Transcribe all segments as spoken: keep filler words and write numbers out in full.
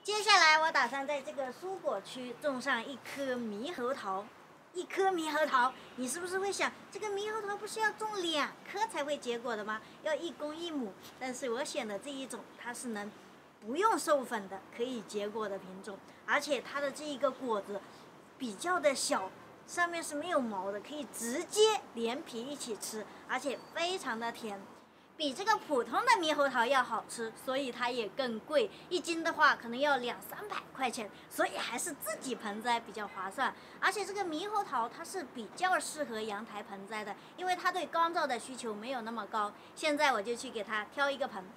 接下来我打算在这个蔬果区种上一颗猕猴桃。一颗猕猴桃，你是不是会想，这个猕猴桃不是要种两颗才会结果的吗？要一公一母。但是我选的这一种，它是能不用授粉的，可以结果的品种，而且它的这一个果子比较的小，上面是没有毛的，可以直接连皮一起吃，而且非常的甜。比这个普通的猕猴桃要好吃，所以它也更贵，一斤的话可能要两三百块钱，所以还是自己盆栽比较划算。而且这个猕猴桃它是比较适合阳台盆栽的，因为它对光照的需求没有那么高。现在我就去给它挑一个盆。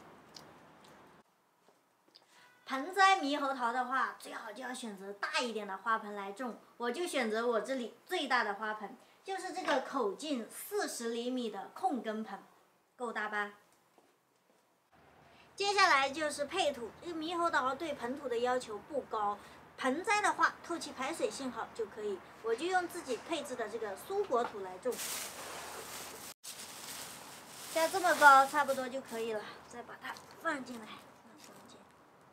盆栽猕猴桃的话，最好就要选择大一点的花盆来种，我就选择我这里最大的花盆，就是这个口径四十厘米的控根盆。够大吧？接下来就是配土。这个猕猴桃对盆土的要求不高，盆栽的话透气排水性好就可以。我就用自己配置的这个蔬果土来种，像这么高差不多就可以了。再把它放进来，放中间，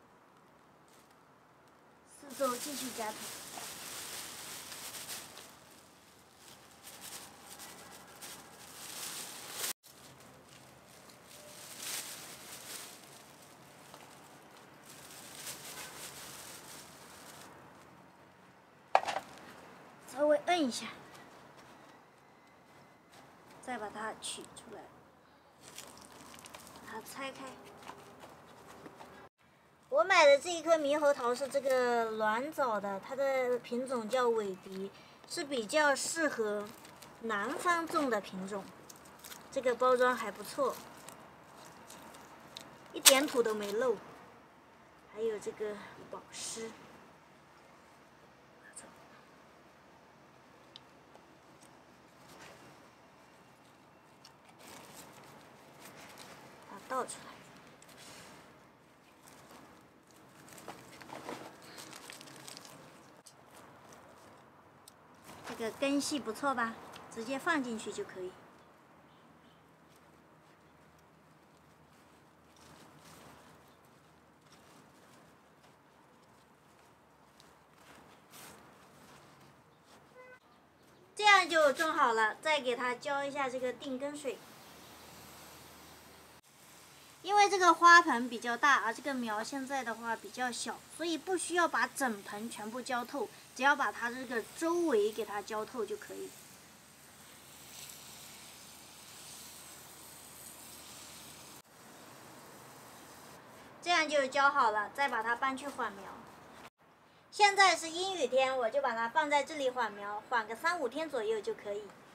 四周继续加土。稍微摁一下，再把它取出来，把它拆开。我买的这一颗猕猴桃是这个卵藻的，它的品种叫尾鼻，是比较适合南方种的品种。这个包装还不错，一点土都没漏，还有这个保湿。倒出来，这个根系不错吧？直接放进去就可以。这样就种好了，再给它浇一下这个定根水。因为这个花盆比较大，而这个苗现在的话比较小，所以不需要把整盆全部浇透，只要把它这个周围给它浇透就可以。这样就浇好了，再把它搬去缓苗。现在是阴雨天，我就把它放在这里缓苗，缓个三五天左右就可以。